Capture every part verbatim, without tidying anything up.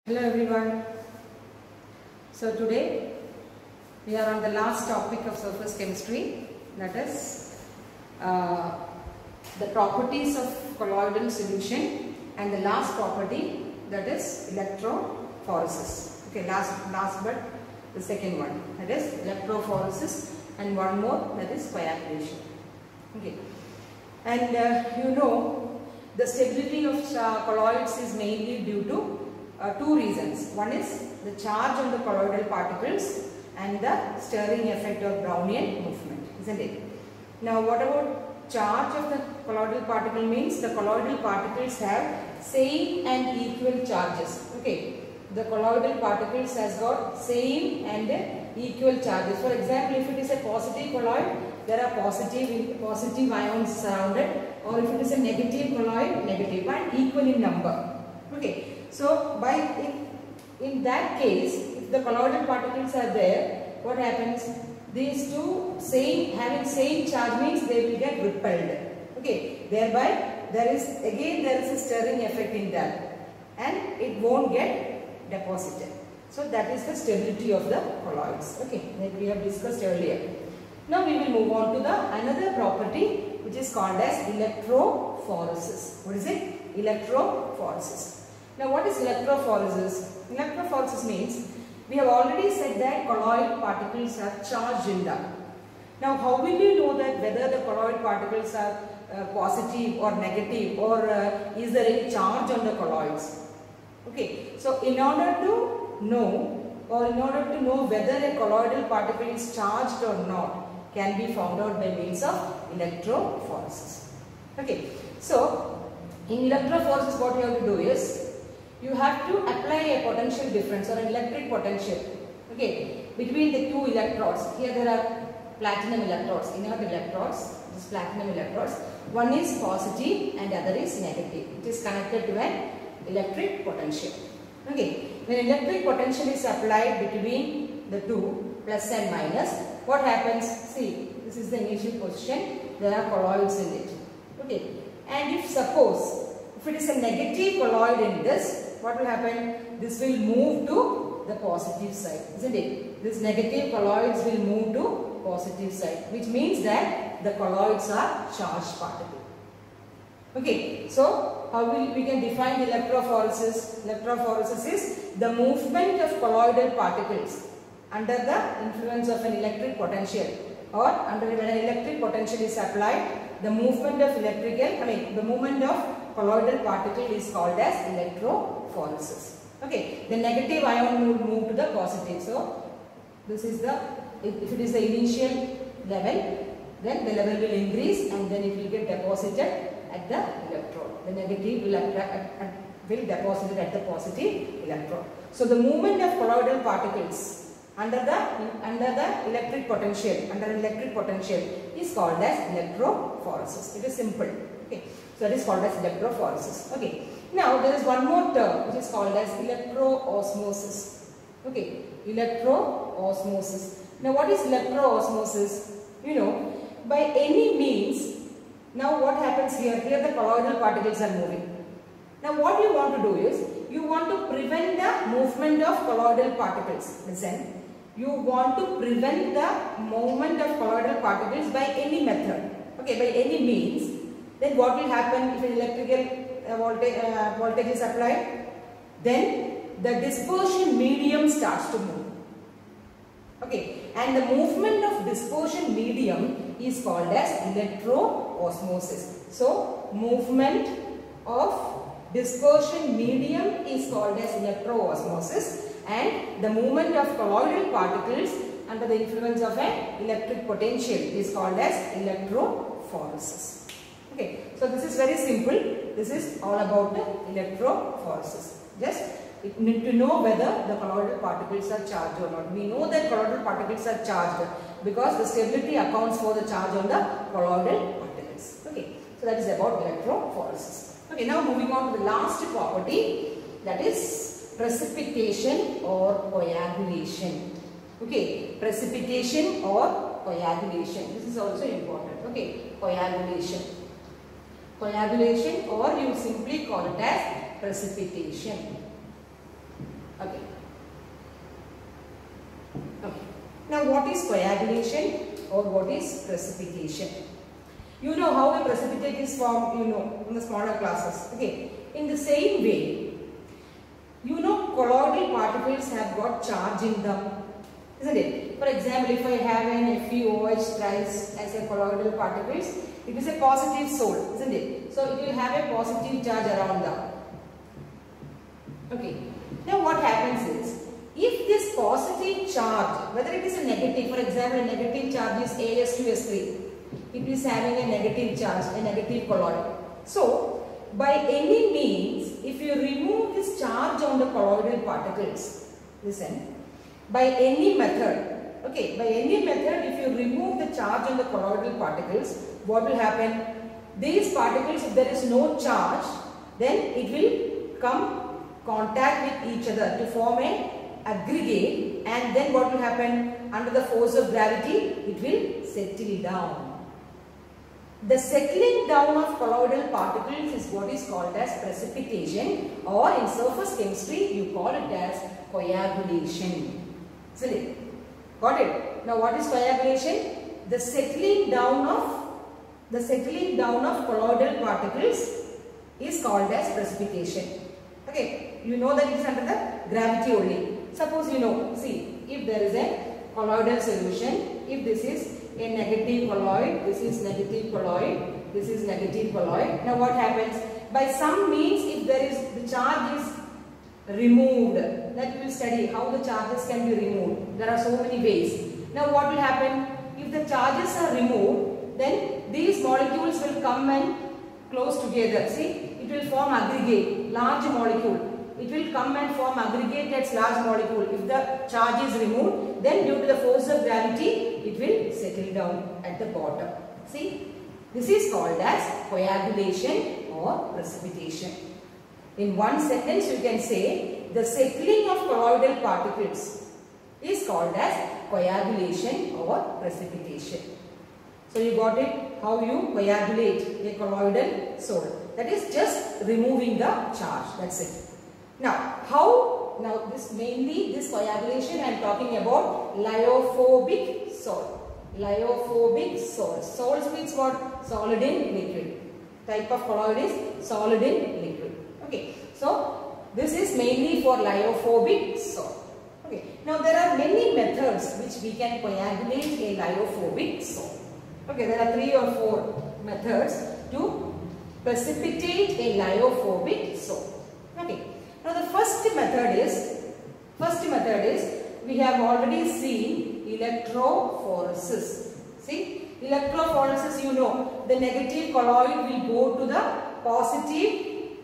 Hello everyone. So today we are on the last topic of surface chemistry, that is uh, the properties of colloidal solution, and the last property, that is electrophoresis. Okay, last last but the second one, that is electrophoresis, and one more, that is coagulation. Okay, and uh, you know the stability of uh, colloids is mainly due to Uh, two reasons. One is the charge on the colloidal particles and the stirring effect or Brownian movement, isn't it? Now what about charge of the colloidal particle? Means the colloidal particles have same and equal charges. Okay, the colloidal particles has got same and equal charges. For example, if it is a positive colloid, there are positive positive ions surrounded, or if it is a negative colloid, negative, and equal in number. Okay. So, by in, in that case, if the colloidal particles are there, what happens? These two same having same charge means they will get repelled. Okay, thereby there is again there is a stirring effect in that, and it won't get deposited. So that is the stability of the colloids. Okay, that we have discussed earlier. Now we will move on to the another property which is called as electrophoresis. What is it? Electrophoresis. Now what is electrophoresis? Electrophoresis means we have already said that colloid particles are charged in them. Now how will you know that whether the colloid particles are uh, positive or negative, or uh, is there any charge on the colloids? Okay, so in order to know, or in order to know whether a colloidal particle is charged or not, can be found out by means of electrophoresis. Okay, so in electrophoresis what you have to do is, you have to apply a potential difference or an electric potential, okay, between the two electrodes. Here there are platinum electrodes, inert electrodes, this platinum electrodes. One is positive and other is negative. It is connected to an electric potential. Okay, when electric potential is applied between the two, plus and minus, what happens? See, this is the initial position. There are colloids in it. Okay, and if suppose if it is a negative colloid in this, what will happen? This will move to the positive side, isn't it? This negative colloids will move to positive side, which means that the colloids are charged particle. Okay, so how will we can define the electrophoresis? Electrophoresis is the movement of colloidal particles under the influence of an electric potential, or under when an electric potential is applied, the movement of electrical, I mean the movement of colloidal particle is called as electrophoresis. Okay, the negative ion will move to the positive. So this is the, if it is the initial level, then the level will increase and then it will get deposited at the electrode. The negative will, will deposit it at the positive electrode. So the movement of colloidal particles under the under the electric potential, under electric potential is called as electrophoresis. It is simple. Okay, so it is called as electrophoresis. Okay, now there is one more term which is called as electroosmosis. Okay, electroosmosis. Now what is electroosmosis? You know, by any means, now what happens here? Here the colloidal particles are moving. Now what you want to do is, you want to prevent the movement of colloidal particles. Listen, you want to prevent the movement of colloidal particles by any method. Okay, by any means. Then what will happen if an electrical uh, voltage, uh, voltage is applied? Then the dispersion medium starts to move. Okay, and the movement of dispersion medium is called as electroosmosis. So movement of dispersion medium is called as electroosmosis, and the movement of colloidal particles under the influence of an electric potential is called as electrophoresis. Okay, so this is very simple. This is all about the electrophoresis. Just you need to know whether the colloidal particles are charged or not. We know that colloidal particles are charged because the stability accounts for the charge on the colloidal particles. Okay, so that is about electrophoresis. Okay, now moving on to the last property, that is precipitation or coagulation. Okay, precipitation or coagulation. This is also important. Okay, coagulation. Coagulation, or you simply call it as precipitation. Now what is coagulation or what is precipitation? You know how a precipitate is formed, you know, in the smaller classes. Okay. In the same way, you know colloidal particles have got charge in them, isn't it? For example, if I have an FeOH thrice as a colloidal particles, it is a positive soul, isn't it? So it will have a positive charge around them. Okay. Now what happens is, if this positive charge, whether it is a negative, for example, a negative charge is A S two S three, it is having a negative charge, a negative colloid. So, by any means, if you remove this charge on the colloidal particles, listen, by any method, okay, by any method, if you remove the charge on the colloidal particles, what will happen? These particles, if there is no charge, then it will come contact with each other to form a aggregate, and then what will happen? Under the force of gravity, it will settle down. The settling down of colloidal particles is what is called as precipitation, or in surface chemistry you call it as coagulation. Silly. Got it? Now what is coagulation? The settling down of the settling down of colloidal particles is called as precipitation. Okay, you know that it is under the gravity only. Suppose you know, see, if there is a colloidal solution, if this is a negative colloid, this is negative colloid, this is negative colloid. Now what happens? By some means, if there is, the charge is removed, that we will study how the charges can be removed. There are so many ways. Now what will happen? If the charges are removed, then these molecules will come and close together. See, it will form aggregate, large molecule. It will come and form aggregate as large molecule. If the charge is removed, then due to the force of gravity, it will settle down at the bottom. See, this is called as coagulation or precipitation. In one sentence, you can say the settling of colloidal particles is called as coagulation or precipitation. So you got it? How you coagulate a colloidal solid. That is just removing the charge. That's it. Now, how, now this mainly, this coagulation I am talking about lyophobic salt. Lyophobic salt. Salt means what? Solid in liquid. Type of colloid is solid in liquid. Okay. So, this is mainly for lyophobic salt. Okay. Now, there are many methods which we can coagulate a lyophobic salt. Okay. There are three or four methods to precipitate a lyophobic salt. Okay. Now the first method is, first method is, we have already seen electrophoresis. See, electrophoresis, you know, the negative colloid will go to the positive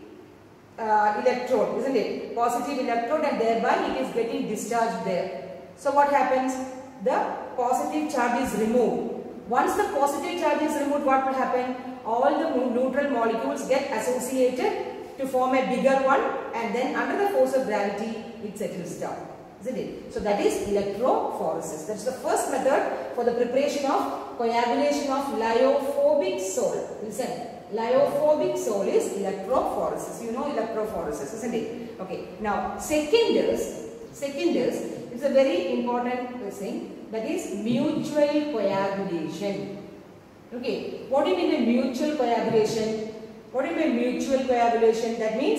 uh, electrode, isn't it? Positive electrode, and thereby it is getting discharged there. So what happens? The positive charge is removed. Once the positive charge is removed, what will happen? All the neutral molecules get associated to form a bigger one, and then under the force of gravity it settles down, isn't it? So that is electrophoresis. That's the first method for the preparation of coagulation of lyophobic salt. Listen, lyophobic salt is electrophoresis. You know electrophoresis, isn't it? Okay. Now second is, second is, it's a very important thing, that is mutual coagulation. Okay. What do you mean by mutual coagulation? What do you mean mutual coagulation? That means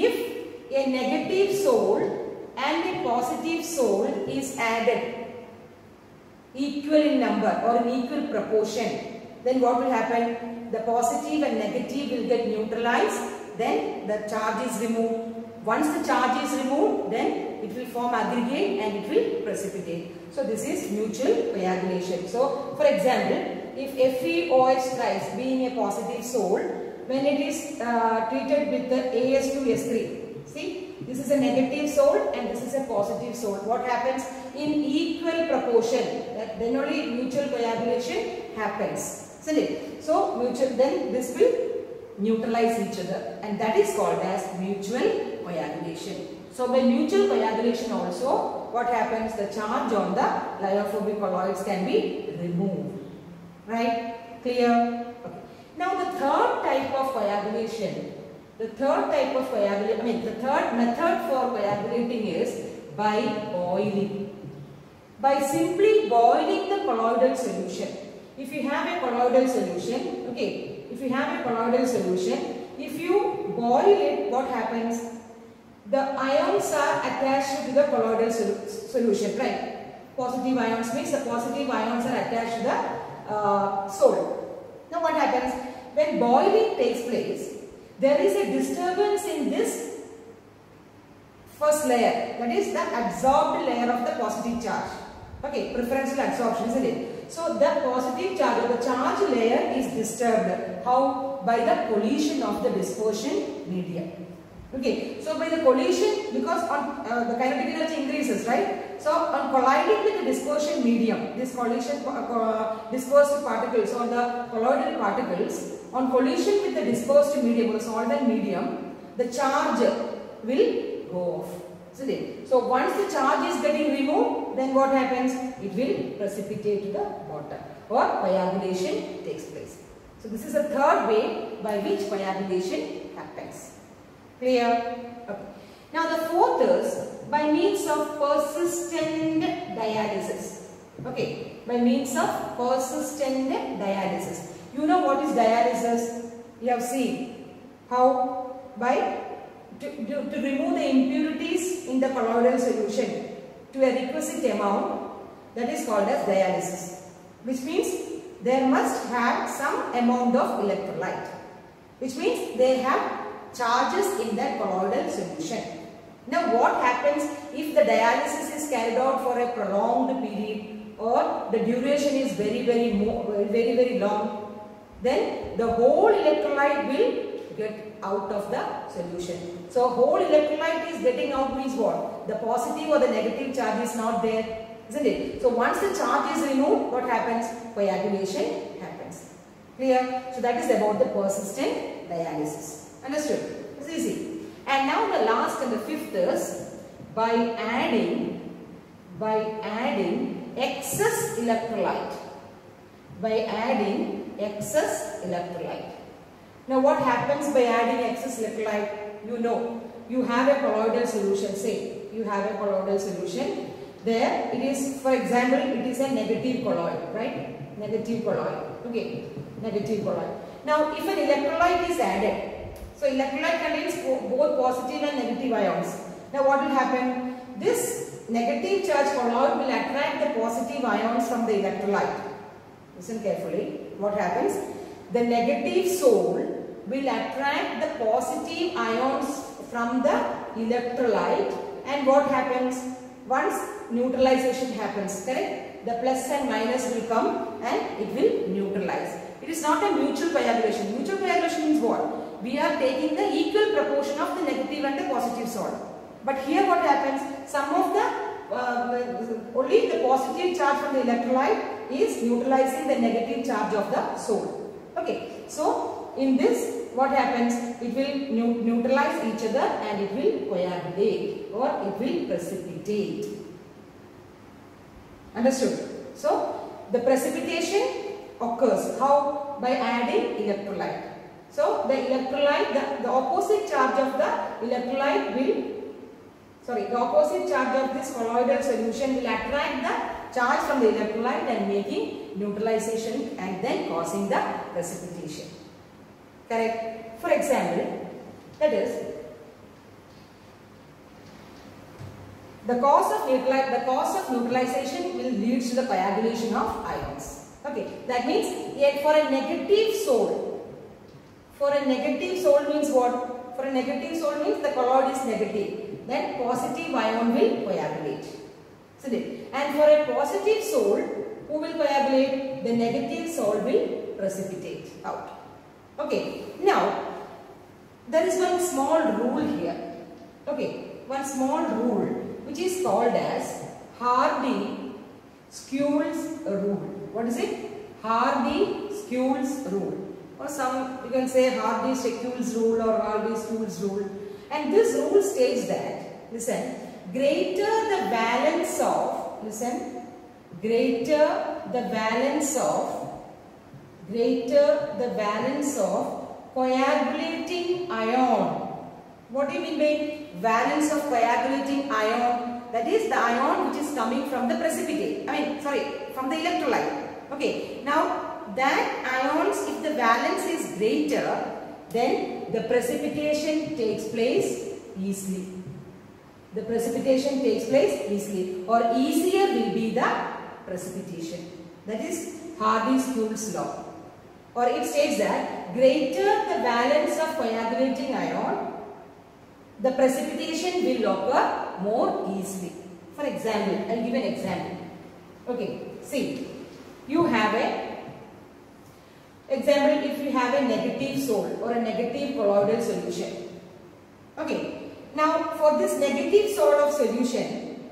if a negative soul and a positive soul is added equal in number or in equal proportion, then what will happen? The positive and negative will get neutralized, then the charge is removed. Once the charge is removed, then it will form aggregate and it will precipitate. So this is mutual coagulation. So for example, if FeOH thrice being a positive soul, when it is uh, treated with the A S two S three, see, this is a negative salt and this is a positive salt. What happens? In equal proportion, that then only mutual coagulation happens, isn't it? So mutual, then this will neutralize each other, and that is called as mutual coagulation. So by mutual coagulation also, what happens? The charge on the lyophobic colloids can be removed. Right? Clear? Okay. Now the third type of coagulation, the third type of coagulation, I mean the third method for coagulating is by boiling. by simply boiling the colloidal solution. If you have a colloidal solution, okay, if you have a colloidal solution, if you boil it, what happens? The ions are attached to the colloidal sol solution, right? Positive ions means the positive ions are attached to the uh, salt. Now what happens? When boiling takes place, there is a disturbance in this first layer, that is the absorbed layer of the positive charge. Okay, preferential absorption, isn't it? So the positive charge or the charge layer is disturbed. How? By the collision of the dispersion medium. Okay, so by the collision, because on uh, the kinetic energy increases, right? So on colliding with the dispersion medium, this collision uh, dispersed particles or the colloidal particles, on collision with the dispersed medium or the solvent medium, the charge will go off. Isn't it? So once the charge is getting removed, then what happens? It will precipitate to the bottom or coagulation takes place. So this is the third way by which coagulation happens. Clear? Okay. Now the fourth is by means of persistent dialysis. Okay, by means of persistent dialysis. You know what is dialysis? You have seen how by To, to, to remove the impurities in the colloidal solution to a requisite amount, that is called as dialysis, which means there must have some amount of electrolyte, which means they have charges in that colloidal solution. Now what happens if the dialysis is carried out for a prolonged period or the duration is very very more, very very long? Then the whole electrolyte will get out of the solution. So whole electrolyte is getting out means what? The positive or the negative charge is not there, isn't it? So once the charge is removed, what happens? Coagulation happens. Clear? So that is about the persistent dialysis. Understood? It's easy. And now the last and the fifth is by adding by adding excess electrolyte. By adding excess electrolyte. Now what happens by adding excess electrolyte? You know, you have a colloidal solution, say, you have a colloidal solution. There it is, for example, it is a negative colloid, right? Negative colloid, okay, negative colloid. Now if an electrolyte is added, so electrolyte contains both positive and negative ions. Now what will happen? This negative charge colloid will attract the positive ions from the electrolyte. Listen carefully, what happens? The negative sole will attract the positive ions from the electrolyte, and what happens? Once neutralization happens, correct? The plus and minus will come and it will neutralize. It is not a mutual coagulation. Mutual coagulation means what? We are taking the equal proportion of the negative and the positive salt. But here what happens? Some of the, uh, only the positive charge from the electrolyte is neutralizing the negative charge of the salt. Okay, so in this, what happens? It will neutralize each other and it will coagulate or it will precipitate. Understood? So, the precipitation occurs. How? By adding electrolyte. So, the electrolyte, the, the opposite charge of the electrolyte will, sorry, the opposite charge of this colloidal solution will attract the charge from the electrolyte and making neutralization and then causing the precipitation. Correct? For example, that is the cause of neutralization, the cause of neutralization will lead to the coagulation of ions. Okay, that means yet for a negative sole, for a negative sole means what? For a negative sole means the colloid is negative. Then positive ion will coagulate. Isn't it? And for a positive sole, who will coagulate? The negative sole will precipitate out. Okay, now there is one small rule here. Okay, one small rule which is called as Hardy-Schulze rule. What is it? Hardy-Schulze rule. Or some, you can say Hardy-Schulze rule or Hardy-Schulze rule. And this rule states that, listen, greater the valence of, listen, greater the valence of, greater the valence of coagulating ion. What do you mean by valence of coagulating ion? That is the ion which is coming from the precipitate. I mean, sorry, from the electrolyte. Okay. Now, that ions, if the valence is greater, then the precipitation takes place easily. The precipitation takes place easily, or easier will be the precipitation. That is Hardy-Skulls law. Or it states that greater the valence of coagulating ion, the precipitation will occur more easily. For example, I will give an example. Okay, see, you have a example if you have a negative sol or a negative colloidal solution. Okay, now for this negative sort of solution,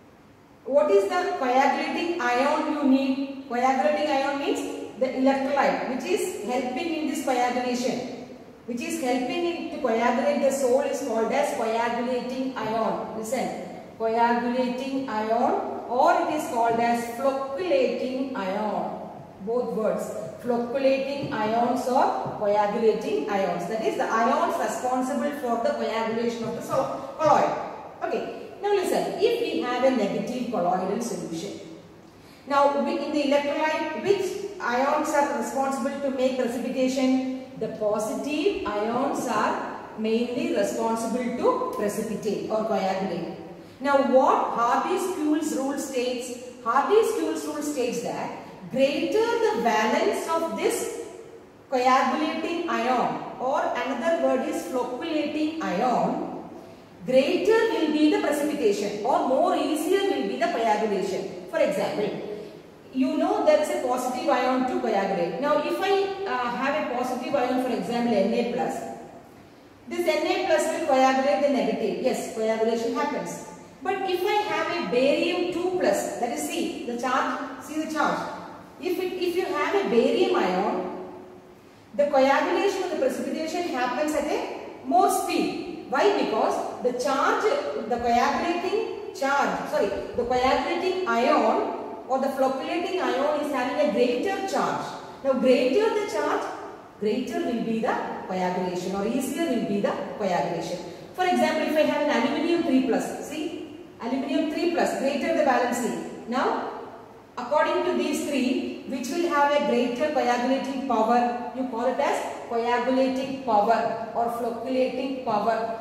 what is the coagulating ion you need? Coagulating ion means the electrolyte which is helping in this coagulation, which is helping in to coagulate the sol is called as coagulating ion. Listen, coagulating ion, or it is called as flocculating ion. Both words, flocculating ions or coagulating ions. That is the ions responsible for the coagulation of the colloid. Okay, now listen, if we have a negative colloidal solution, now in the electrolyte, which ions are responsible to make precipitation? The positive ions are mainly responsible to precipitate or coagulate. Now what Hardy-Skulls rule states? Hardy-Skulls rule states that greater the valence of this coagulating ion, or another word is flocculating ion, greater will be the precipitation, or more easier will be the coagulation. For example, you know there is a positive ion to coagulate. Now if I uh, have a positive ion, for example Na plus, this Na plus will coagulate the negative. Yes, coagulation happens. But if I have a barium two plus, that is see the charge, see the charge. If, it, if you have a barium ion, the coagulation or the precipitation happens at a more speed. Why? Because the charge, the coagulating charge, sorry, the coagulating ion or the flocculating ion is having a greater charge. Now greater the charge, greater will be the coagulation, or easier will be the coagulation. For example, if I have an aluminium three plus, see, aluminium three plus, greater the valency. Now, according to these three, which will have a greater coagulating power, you call it as coagulating power or flocculating power.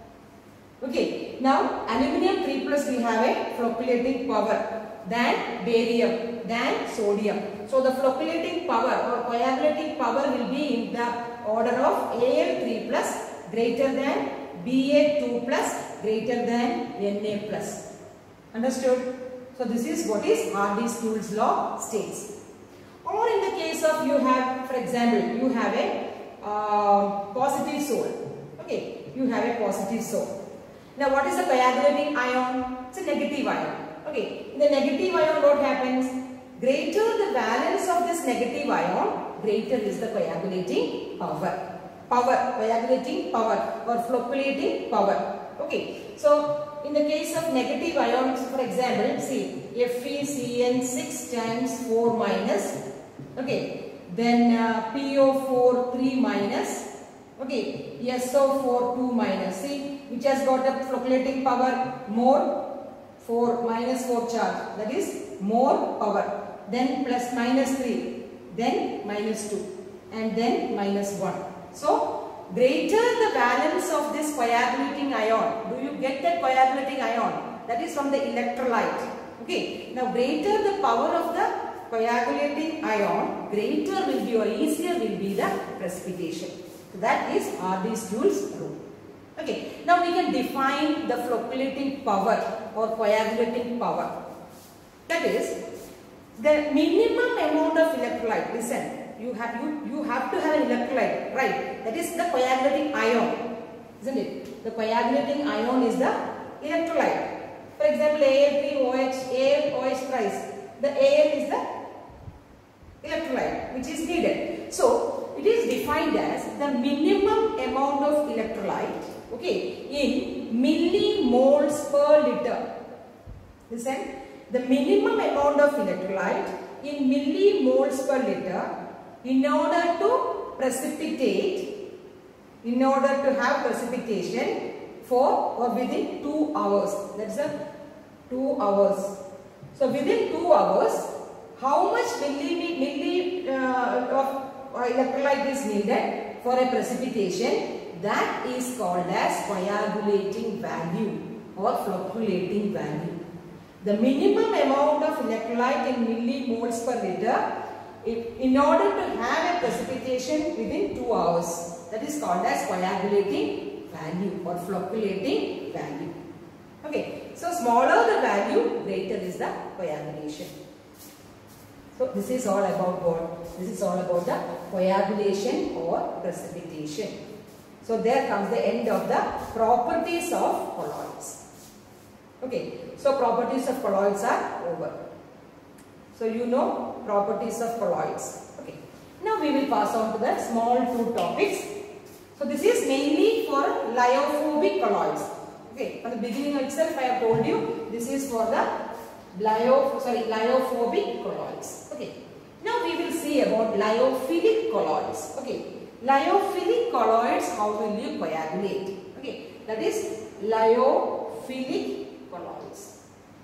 Okay, now aluminium three plus will have a flocculating power than barium, than sodium. So the flocculating power or coagulating power will be in the order of A l three plus greater than B a two plus greater than Na plus. Understood? So this is what is Hardy-Skulls law states. Or in the case of you have, for example, you have a uh, positive sol. Okay, you have a positive sol. Now what is the coagulating ion? It's a negative ion. Okay, in the negative ion what happens? Greater the valence of this negative ion, greater is the coagulating power. Power, coagulating power or flocculating power. Okay, so in the case of negative ions, for example, see FeCN six times four minus, okay, then uh, P O four three minus, okay, S O four two minus, see, which has got a flocculating power more, four minus four charge, that is more power, then plus minus three, then minus two, and then minus one. So, greater the valence of this coagulating ion, do you get that coagulating ion? That is from the electrolyte. Okay, now greater the power of the coagulating ion, greater will be or easier will be the precipitation. So that is Hardy-Skulls rule. Okay, now we can define the flocculating power or coagulating power. That is the minimum amount of electrolyte. Listen. You have, you, you have to have an electrolyte, right? That is the coagulating ion, isn't it? The coagulating ion is the electrolyte. For example, A l three O H, A l O H thrice. The A l is the electrolyte which is needed. So, it is defined as the minimum amount of electrolyte, okay, in millimoles per liter. Listen, the minimum amount of electrolyte in millimoles per liter in order to precipitate, in order to have precipitation for or within two hours. That's the two hours. So within two hours, how much milli, milli uh, of electrolyte is needed for a precipitation? That is called as coagulating value or flocculating value. The minimum amount of electrolyte in millimoles per liter, if, in order to have a precipitation within two hours, that is called as coagulating value or flocculating value. Okay, so smaller the value, greater is the coagulation. So this is all about what? This is all about the coagulation or precipitation. So there comes the end of the properties of colloids. Okay, so properties of colloids are over. So you know properties of colloids. Okay, now we will pass on to the small two topics. So this is mainly for lyophobic colloids. Okay, from the beginning itself I have told you this is for the lyo, sorry, lyophobic colloids. Okay, now we will see about lyophilic colloids. Okay, lyophilic colloids, how will you coagulate? Okay, that is lyophilic colloids.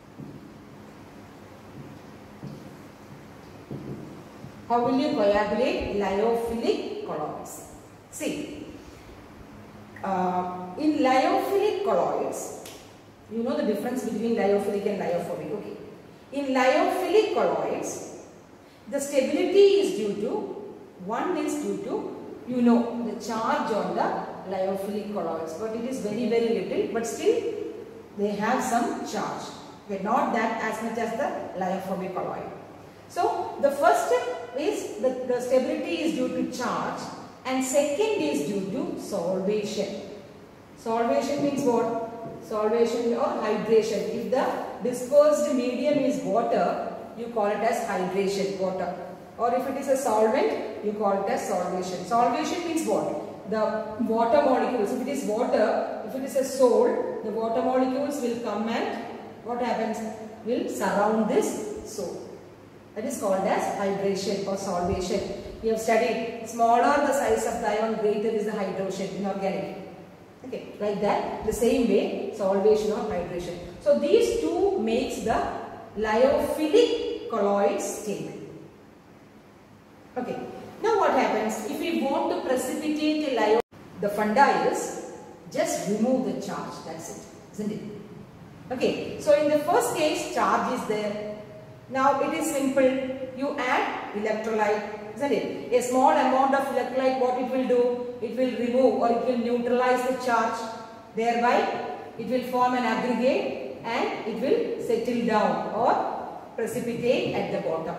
How will you coagulate lyophilic colloids? See, uh, in lyophilic colloids, you know the difference between lyophilic and lyophobic. Okay, in lyophilic colloids, the stability is due to, one is due to, you know, the charge on the lyophilic colloids, but it is very very little, but still they have some charge. Okay, not that as much as the lyophobic colloid. So the first step is the, the stability is due to charge, and second is due to solvation. Solvation means what? Solvation or hydration. If the dispersed medium is water, you call it as hydration, water. Or if it is a solvent, you call it as solvation. Solvation means what? The water molecules, if it is water, if it is a sole, the water molecules will come and what happens? Will surround this sole. That is called as hydration or solvation. We have studied smaller the size of the ion, greater is the hydration in organic. Okay, like that, the same way, solvation or hydration. So these two makes the lyophilic colloids stable. Okay, now what happens if we want to precipitate a lyo? The funda is just remove the charge, that's it, isn't it? Okay, so in the first case, charge is there. Now it is simple, you add electrolyte, isn't it? A small amount of electrolyte, what it will do? It will remove or it will neutralize the charge. Thereby, it will form an aggregate and it will settle down or precipitate at the bottom.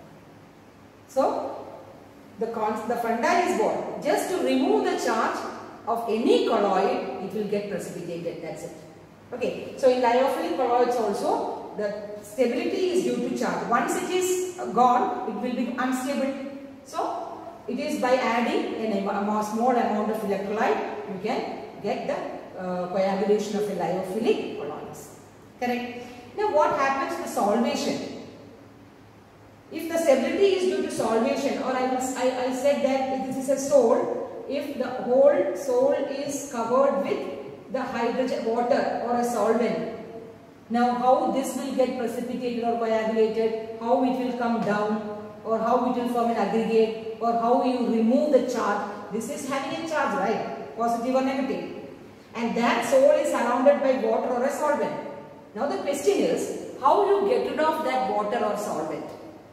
So, the, the funda is what? Just to remove the charge of any colloid, it will get precipitated, that's it. Okay, so in lyophilic colloids also, the stability is due to charge. Once it is gone, it will be unstable. So, it is by adding a, a small amount of electrolyte, you can get the uh, coagulation of a lyophilic colloids. Correct? Now, what happens to solvation? If the stability is due to solvation, or I, must, I, I said that if this is a sole, if the whole sole is covered with the hydrogen water or a solvent, now how this will get precipitated or coagulated, how it will come down, or how it will form an aggregate, or how you remove the charge. This is having a charge, right? Positive or negative. And that sole is surrounded by water or a solvent. Now the question is, how you get rid of that water or solvent?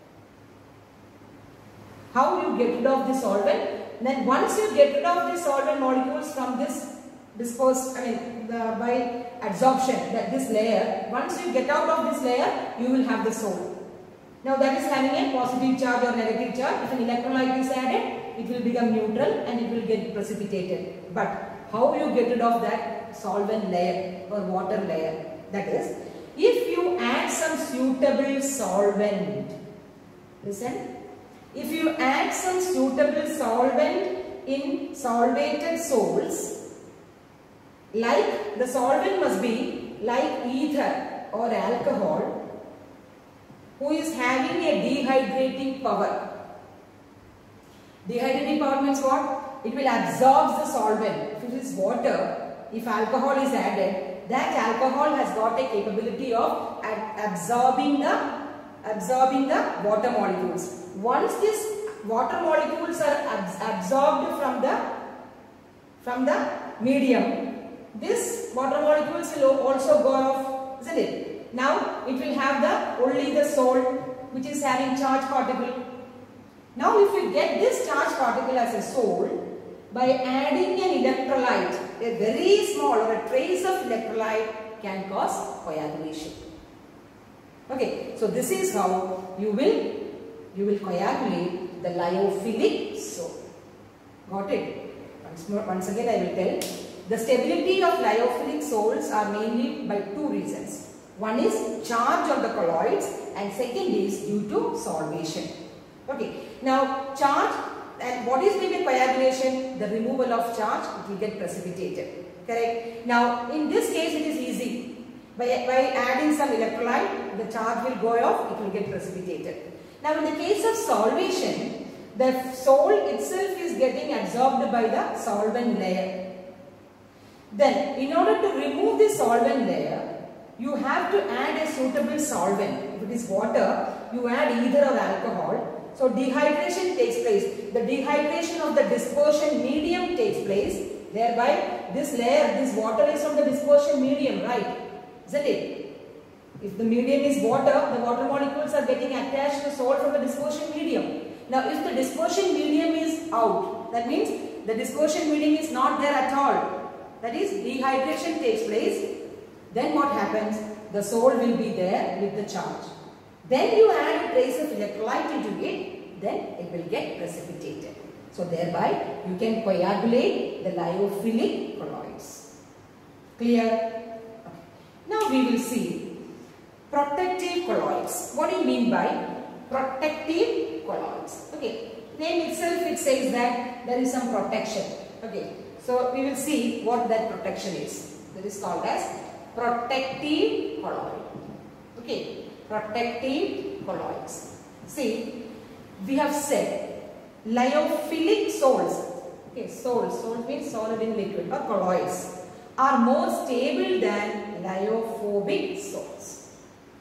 How you get rid of the solvent? Then once you get rid of the solvent molecules from this dispersed, I mean the, by adsorption, that this layer, once you get out of this layer, you will have the sole. Now that is having a positive charge or negative charge. If an electrolyte is added, it will become neutral and it will get precipitated. But how you get rid of that solvent layer or water layer? That is, if you add some suitable solvent, listen, if you add some suitable solvent in solvated soles, like the solvent must be like ether or alcohol, who is having a dehydrating power. Dehydrating power means what? It will absorb the solvent. If it is water, if alcohol is added, that alcohol has got a capability of absorbing the absorbing the water molecules. Once these water molecules are absorbed from the from the medium, this water molecules will also go off, isn't it? Now it will have the only the salt which is having charge particle. Now if you get this charge particle as a salt, by adding an electrolyte, a very small or a trace of electrolyte can cause coagulation. Okay, so this is how you will you will coagulate the lyophilic salt. Got it? Once more, once again I will tell. The stability of lyophilic salts are mainly by two reasons. One is charge on the colloids and second is due to solvation. Okay, now charge, and what is the coagulation? The removal of charge, it will get precipitated. Correct? Now in this case it is easy. By, by adding some electrolyte, the charge will go off, it will get precipitated. Now in the case of solvation, the salt itself is getting absorbed by the solvent layer. Then in order to remove the solvent layer, you have to add a suitable solvent. If it is water, you add either of alcohol. So dehydration takes place. The dehydration of the dispersion medium takes place. Thereby this layer, this water is from the dispersion medium, right? Isn't it? If the medium is water, the water molecules are getting attached to salt from the dispersion medium. Now if the dispersion medium is out, that means the dispersion medium is not there at all. That is, dehydration takes place. Then what happens? The salt will be there with the charge. Then you add a trace of electrolyte into it, then it will get precipitated. So thereby you can coagulate the lyophilic colloids. Clear? Now we will see protective colloids. What do you mean by protective colloids? Okay, name itself it says that there is some protection. Okay, so we will see what that protection is. That is called as protective colloid. Okay, protective colloids. See, we have said lyophilic salts. Okay, salts. Salt means solid in liquid or colloids are more stable than lyophobic salts.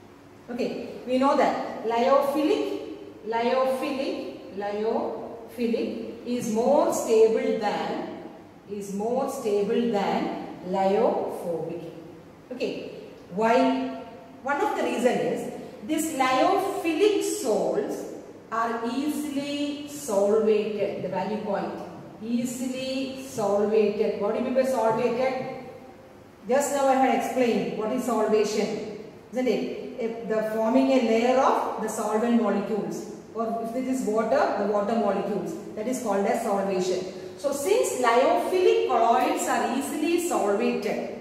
Okay, we know that lyophilic, lyophilic, lyophilic is more stable than is more stable than lyophobic. Okay, why? One of the reasons is these lyophilic salts are easily solvated. The value point, easily solvated. What do you mean by solvated? Just now I had explained what is solvation, isn't it? If the forming a layer of the solvent molecules, or if it is water, the water molecules, that is called as solvation. So since lyophilic colloids are easily solvated,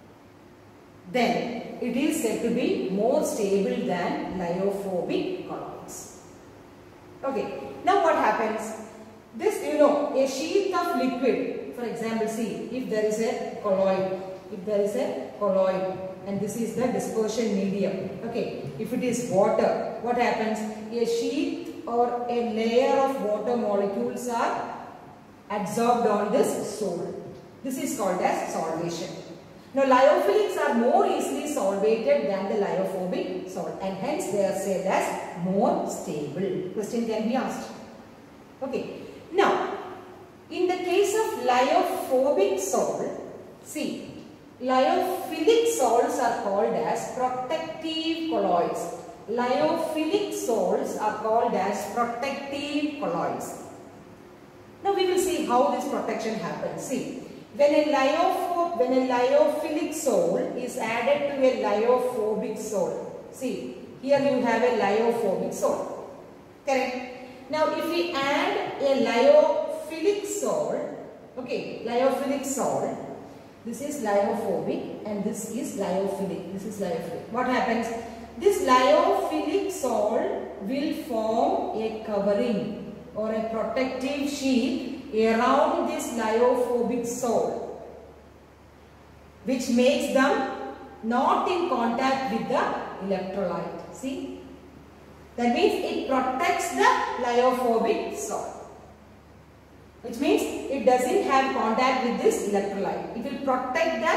then it is said to be more stable than lyophobic colloids. Okay, now what happens? This, you know, a sheet of liquid, for example, see, if there is a colloid, if there is a colloid and this is the dispersion medium. Okay, if it is water, what happens? A sheet or a layer of water molecules are absorbed on this salt. This is called as solvation. Now lyophilics are more easily solvated than the lyophobic salt and hence they are said as more stable. Question can be asked. Okay. Now in the case of lyophobic salt, see, lyophilic salts are called as protective colloids. Lyophilic salts are called as protective colloids. Now we will see how this protection happens. See, when a, lyopho when a lyophilic salt is added to a lyophobic salt, see, here you have a lyophobic salt. Correct? Now if we add a lyophilic salt, okay, lyophilic salt, this is lyophobic and this is lyophilic. This is lyophilic. What happens? This lyophilic salt will form a covering or a protective sheet around this lyophobic salt, which makes them not in contact with the electrolyte. See? That means it protects the lyophobic salt. Which means it doesn't have contact with this electrolyte. It will protect that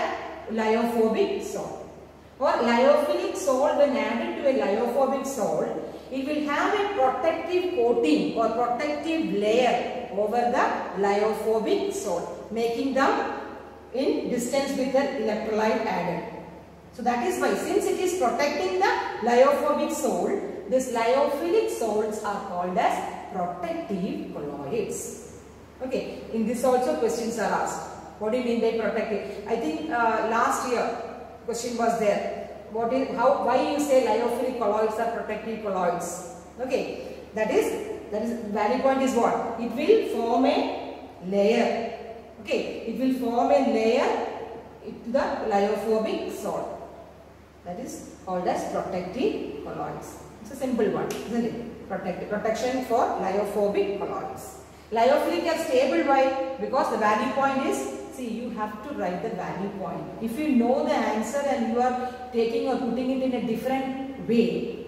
lyophobic salt. Or lyophilic salt, when added to a lyophobic salt, it will have a protective coating or protective layer over the lyophobic salt, making them in distance with the electrolyte added. So that is why, since it is protecting the lyophobic salt, these lyophilic salts are called as protective colloids. Okay, in this also questions are asked. What do you mean by protective? I think uh, last year question was there. What is, how, why you say lyophilic colloids are protective colloids? Okay, that is, that is, value point is what? It will form a layer. Okay, it will form a layer into the lyophobic salt. That is called as protective colloids. It's a simple one, isn't it? Protect, protection for lyophobic colloids. Lyophilic are stable, why? Because the value point is, see, you have to write the value point. If you know the answer and you are taking or putting it in a different way,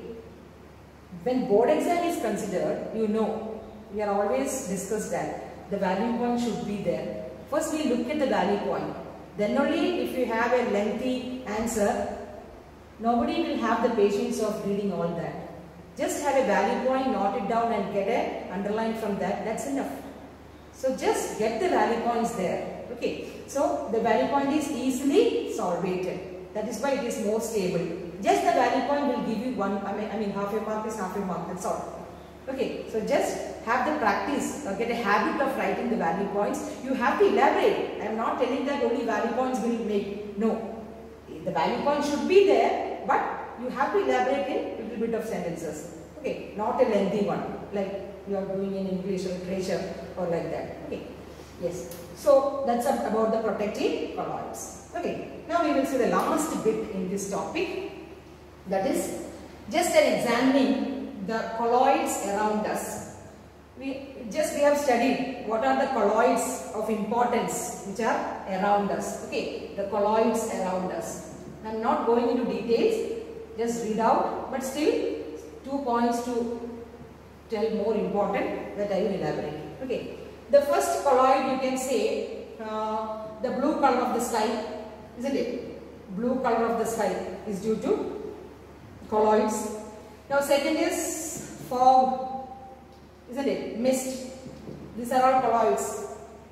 when board exam is considered, you know, we are always discussed that the value point should be there. First we look at the value point. Then only if you have a lengthy answer, nobody will have the patience of reading all that. Just have a value point, note it down and get a underline from that. That's enough. So just get the value points there. Okay. So the value point is easily solvated. That is why it is more stable. Just the value point will give you one, I mean, I mean half a mark is half a mark. That's all. Okay. So just have the practice or get a habit of writing the value points. You have to elaborate. I am not telling that only value points will make. No. The value point should be there, but you have to elaborate in a little bit of sentences. Okay, not a lengthy one like you are doing in English literature or like that. Okay, yes. So that's about the protective colloids. Okay, now we will see the last bit in this topic. That is just an examining the colloids around us. We just we have studied what are the colloids of importance which are around us. Okay, the colloids around us. I am not going into details. Just read out, but still two points to tell more important that I will elaborate. Okay, the first colloid you can say uh, the blue color of the sky, isn't it? Blue color of the sky is due to colloids. Now second is fog, isn't it? Mist. These are all colloids.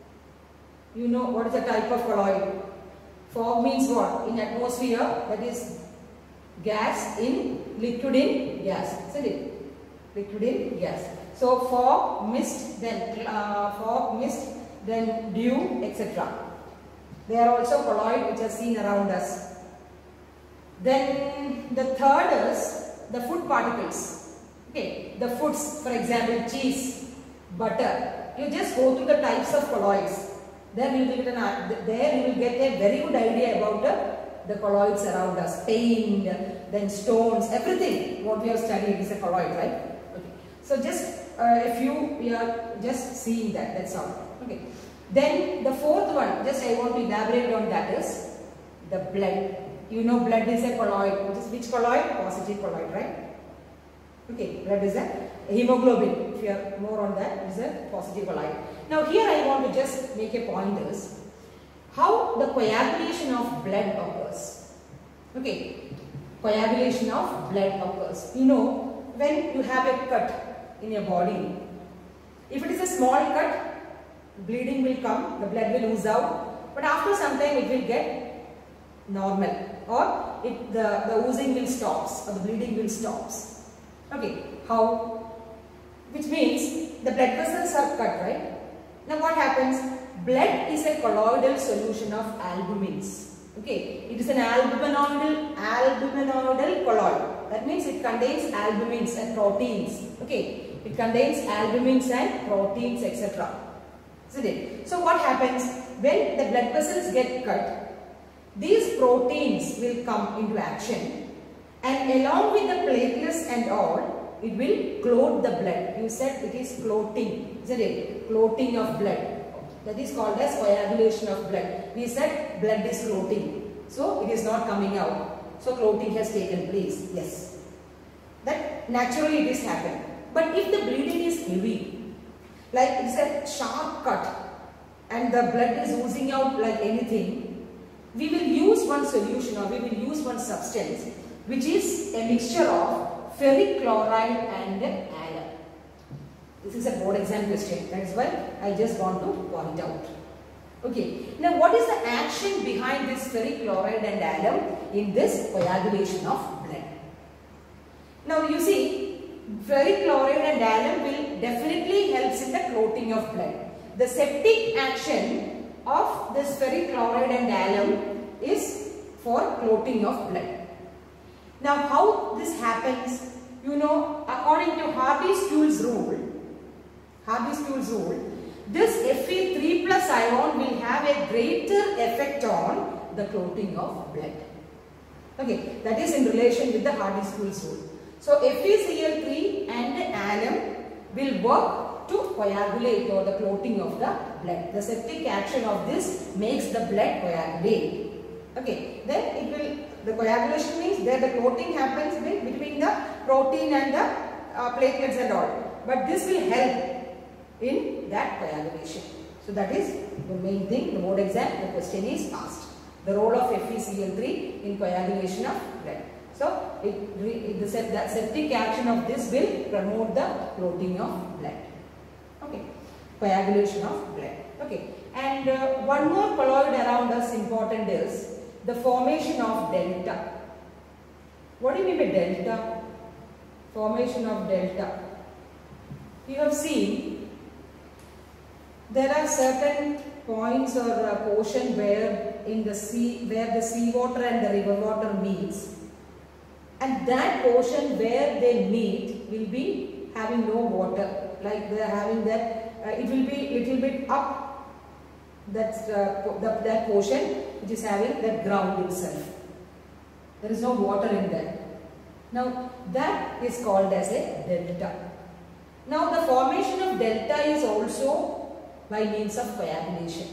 You know what is the type of colloid? Fog means what? In atmosphere, that is gas in liquid in gas, isn't it? Liquid in gas. So fog, mist, then uh, fog, mist, then dew, et cetera. They are also colloid which are seen around us. Then the third is the food particles. Okay, the foods, for example, cheese, butter. You just go through the types of colloids. Then you will get an, there you will get a very good idea about the, the colloids around us. Paint, then stones, everything what we have studied is a colloid, right? Okay. So just uh, a few we are just seeing that, that's all. Okay. Then the fourth one, just I want to elaborate on that is the blood. You know blood is a colloid. Which is which colloid? Positive colloid, right? Okay, blood is a hemoglobin. If you are more on that, is a positive colloid. Now here I want to just make a point is how the coagulation of blood occurs. Okay, coagulation of blood occurs. You know, when you have a cut in your body, if it is a small cut, bleeding will come, the blood will ooze out, but after some time it will get normal, or it, the, the oozing will stop, or the bleeding will stop. Okay, how? Which means the blood vessels are cut, right? Now what happens? Blood is a colloidal solution of albumins. Okay, it is an albuminoidal, albuminoidal colloid. That means it contains albumins and proteins. Okay, it contains albumins and proteins, et cetera. Isn't it? So what happens when the blood vessels get cut? These proteins will come into action, and along with the platelets and all, it will clot the blood. You said it is clotting, isn't it? Clotting of blood. That is called as coagulation of blood. We said blood is clotting. So it is not coming out. So clotting has taken place. Yes. That naturally it is happened. But if the bleeding is heavy, like it is a sharp cut and the blood is oozing out like anything, we will use one solution or we will use one substance which is a mixture of ferric chloride and alum. This is a board exam question. That is why I just want to point out. Okay. Now, what is the action behind this ferric chloride and alum in this coagulation of blood? Now, you see, ferric chloride and alum will definitely helps in the clotting of blood. The septic action of this ferric chloride and alum is for clotting of blood. Now, how this happens? You know, according to Hardy-Stuhl's rule, Hardy-Stuhl's rule, this F e three plus ion will have a greater effect on the clotting of blood. Okay, that is in relation with the Hardy-Stuhl's rule. So, F e C l three and alum will work to coagulate or the clotting of the blood. The septic action of this makes the blood coagulate. Okay, then it will, the coagulation means that the clotting happens between the protein and the uh, platelets and all. But this will help in that coagulation. So that is the main thing. The board exam, the question is asked. The role of F e C l three in coagulation of blood. So it, it the, the septic action of this will promote the clotting of blood. Okay, coagulation of blood. Okay, and uh, one more colloid around us important is the formation of delta. What do you mean by delta? Formation of delta. You have seen there are certain points or uh, portion where in the sea, where the sea water and the river water meets, and that portion where they meet will be having no water, like they are having that, uh, it will be little bit up. That's uh, the, that portion which is having that ground itself. There is no water in that. Now that is called as a delta. Now the formation of delta is also by means of coagulation.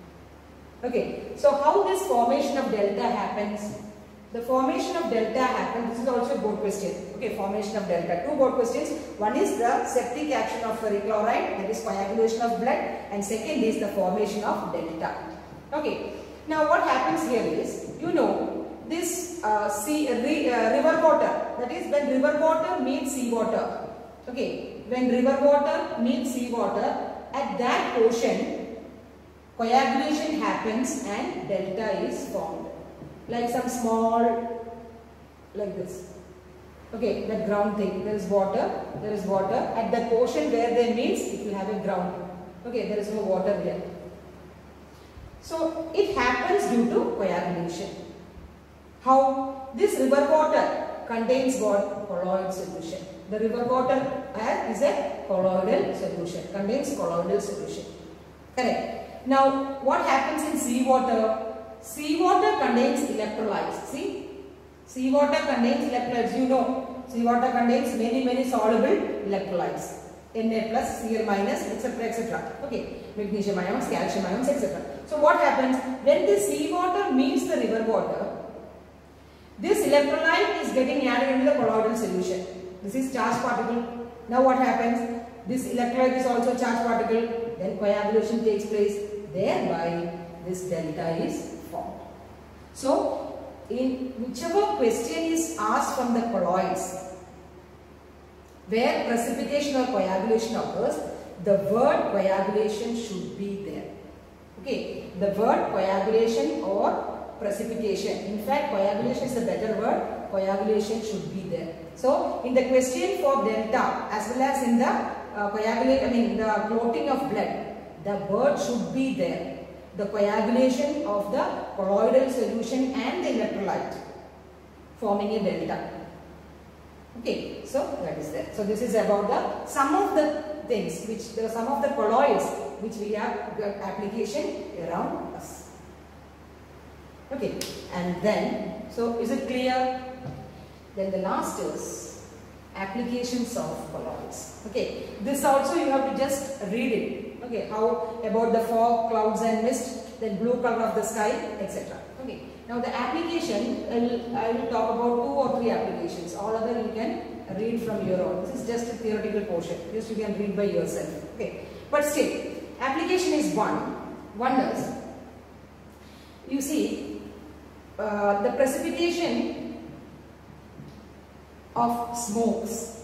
Okay, so how this formation of delta happens? The formation of delta happens, this is also a board question. Okay, formation of delta. Two board questions. One is the septic action of ferric chloride, that is coagulation of blood, and second is the formation of delta. Okay, now what happens here is, you know, this uh, sea, uh, re, uh, river water, that is when river water meets sea water. Okay, when river water meets sea water, at that portion, coagulation happens and delta is formed. Like some small, like this. Okay, that ground thing, there is water, there is water. At that portion where they meet, it will have a ground. Okay, there is no water there. So, it happens due to coagulation. How? This river water contains what? Colloid solution. The river water is a colloidal solution, contains colloidal solution. Correct. Now, what happens in seawater? Seawater contains electrolytes. See, seawater contains electrolytes. You know, seawater contains many, many soluble electrolytes. Na plus, Cl minus, et cetera, et cetera. Okay, magnesium ions, calcium ions, et cetera. So, what happens when the seawater meets the river water? This electrolyte is getting added into the colloidal solution. This is charged particle. Now, what happens? This electrolyte is also charged particle. Then coagulation takes place. Thereby, this delta is formed. So, in whichever question is asked from the colloids, where precipitation or coagulation occurs, the word coagulation should be there. Okay, the word coagulation or precipitation. In fact, coagulation is a better word. Coagulation should be there. So, in the question for delta as well as in the uh, coagulate, I mean the clotting of blood, the word should be there. The coagulation of the colloidal solution and the electrolyte forming a delta. Okay, so that is there. So this is about the some of the things which there are some of the colloids which we have application around us. Okay, and then so is it clear? Then the last is applications of colloids. Okay, this also you have to just read it. Okay, how about the fog, clouds and mist, then blue color of the sky, et cetera. Okay, now the application, I will, I will talk about two or three applications. All other you can read from your own. This is just a theoretical portion. Just you can read by yourself. Okay, but still, application is one. One does. You see, uh, the precipitation of smokes.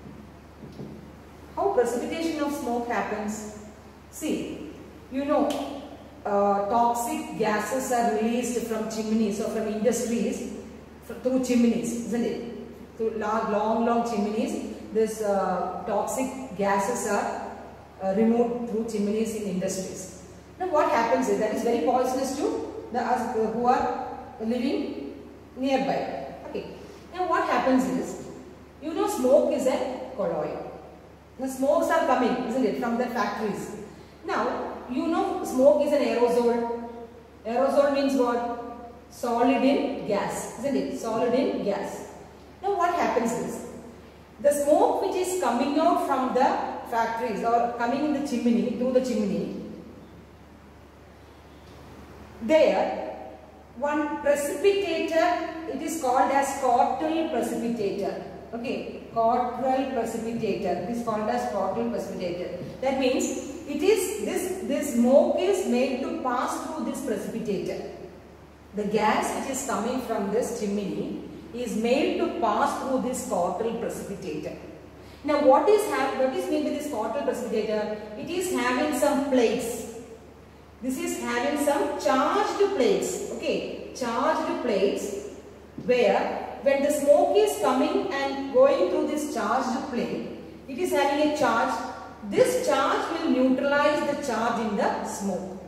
How precipitation of smoke happens? See, you know, uh, toxic gases are released from chimneys or from industries through chimneys, isn't it? Through long, long, long chimneys, this uh, toxic gases are uh, removed through chimneys in industries. Now, what happens is that is very poisonous to the us who are living nearby. Okay. Now, what happens is, you know, smoke is a colloid. The smokes are coming, isn't it, from the factories. Now, you know, smoke is an aerosol. Aerosol means what? Solid in gas, isn't it? Solid in gas. Now, what happens is, the smoke which is coming out from the factories or coming in the chimney, through the chimney, there, one precipitator, it is called as Cottle precipitator. Okay, Cottle precipitator. It is called as Cottle precipitator. That means it is this this smoke is made to pass through this precipitator. The gas which is coming from this chimney is made to pass through this Cottle precipitator. Now, what is what is meant by this Cottle precipitator? It is having some plates. This is having some charged plates. Okay, charged plates where when the smoke is coming and going through this charged plate, it is having a charge. This charge will neutralize the charge in the smoke.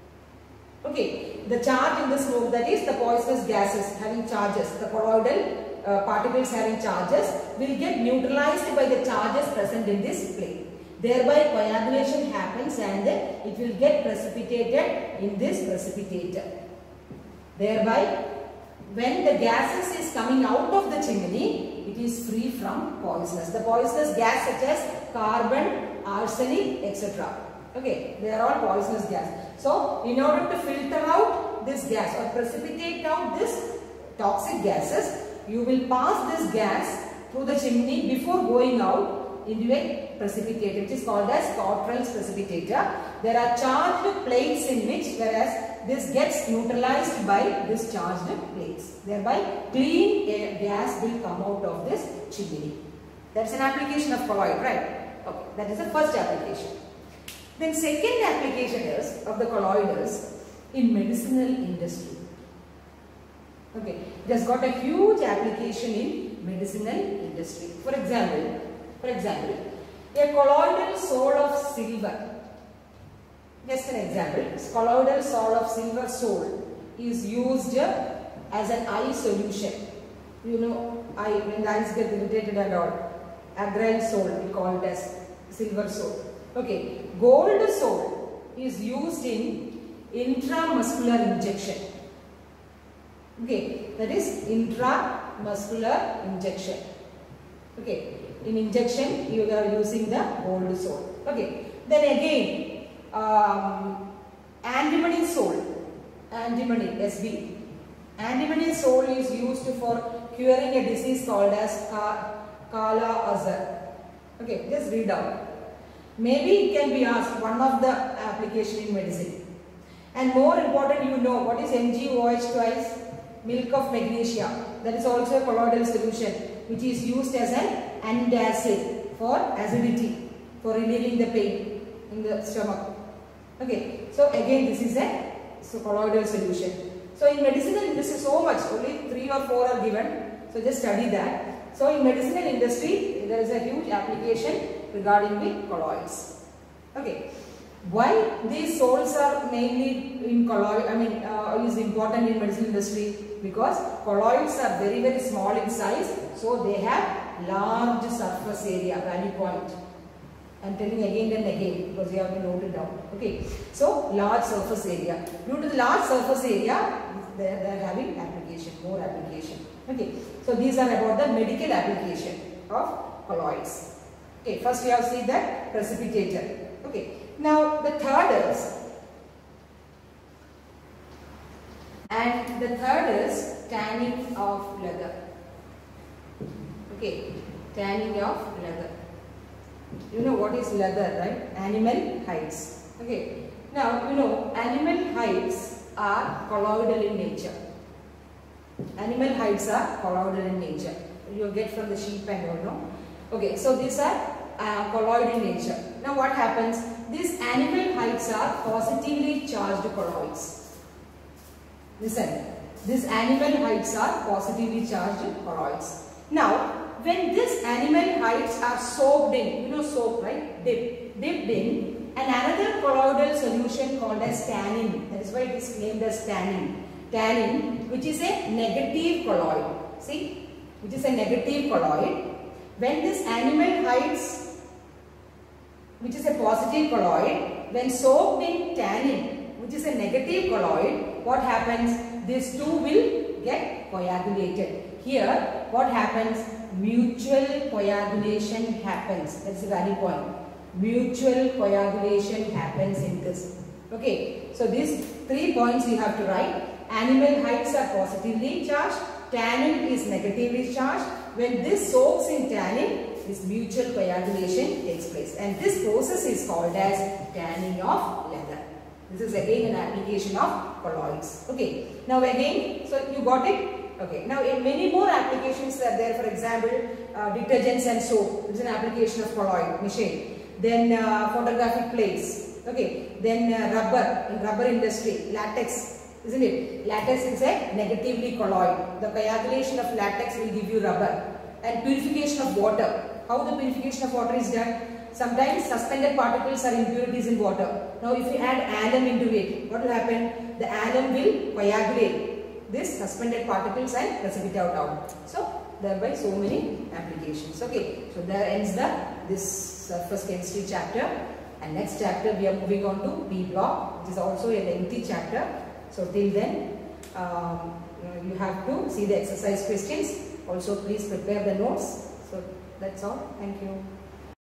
Okay, the charge in the smoke, that is the poisonous gases having charges, the colloidal uh, particles having charges will get neutralized by the charges present in this plate. Thereby coagulation happens and it will get precipitated in this precipitator. Thereby, when the gases is coming out of the chimney, it is free from poisonous. The poisonous gas such as carbon, arsenic, et cetera. Okay, they are all poisonous gas. So, in order to filter out this gas or precipitate out this toxic gases, you will pass this gas through the chimney before going out into a precipitator, which is called as Cottle's precipitator. There are charged plates in which, whereas this gets neutralized by this charged plates. Thereby, clean air gas will come out of this chimney. That's an application of colloid, right? Okay, that is the first application. Then second application is of the colloid is in medicinal industry. Okay, it has got a huge application in medicinal industry. For example, for example, a colloidal sole of silver. Just an example, colloidal sole of silver sole is used as an eye solution. You know, eye, when the eyes get irritated and all, agrile sole we call it as silver sole. Okay, gold sole is used in intramuscular injection. Okay, that is intramuscular injection. Okay, in injection you are using the gold sole. Okay, then again um, antimony sole, antimony S B. Antimony sole is used for curing a disease called as Kala Azar. Okay, just read out. Maybe it can be asked one of the application in medicine. And more important, you know what is M g O H twice? Milk of magnesia. That is also a colloidal solution which is used as an antacid for acidity, for relieving the pain in the stomach. Okay, so again this is a so colloidal solution. So in medicinal industry so much, only three or four are given. So just study that. So in medicinal industry there is a huge application regarding the colloids. Okay, why these soles are mainly in colloid, I mean uh, is important in medicinal industry? Because colloids are very very small in size, so they have large surface area, value point. I am telling again and again because you have to note it down. Okay, so large surface area. Due to the large surface area, they are, they are having application, more application. Okay, so these are about the medical application of colloids. Okay, first we have seen that precipitator. Okay, now the third is, and the third is tanning of leather. Okay, tanning of leather. You know what is leather, right? Animal hides. Okay, now you know animal hides are colloidal in nature. Animal hides are colloidal in nature. You get from the sheep and all, no? Okay, so these are uh, colloid in nature. Now what happens? These animal hides are positively charged colloids. Listen, these animal hides are positively charged colloids. Now, when these animal hides are soaked in, you know soap, right? Dip, dipped in, and another colloidal solution called as tannin. That is why it is named as tannin. Tannin, which is a negative colloid. See, which is a negative colloid. When this animal hides, which is a positive colloid, when soaked in tannin, which is a negative colloid, what happens? These two will get coagulated. Here, what happens? Mutual coagulation happens. That's the value point. Mutual coagulation happens in this. Okay, so these three points you have to write. Animal hides are positively charged. Tannin is negatively charged. When this soaks in tannin, this mutual coagulation takes place. And this process is called as tanning of leather. This is again an application of colloids. Okay, now again, so you got it? Okay, now in many more applications are there. For example, uh, detergents and soap. This is an application of colloid machine. Then uh, photographic plates. Okay, then uh, rubber, in rubber industry, latex, isn't it? Latex is a negatively colloid. The coagulation of latex will give you rubber. And purification of water. How the purification of water is done? Sometimes suspended particles are impurities in water. Now if you add alum into it, what will happen? The alum will coagulate this suspended particles and precipitate out. So thereby so many applications. Okay, so there ends the this surface chemistry chapter, and next chapter we are moving on to P block, which is also a lengthy chapter. So till then um, you have to see the exercise questions. Also please prepare the notes. So that's all. Thank you.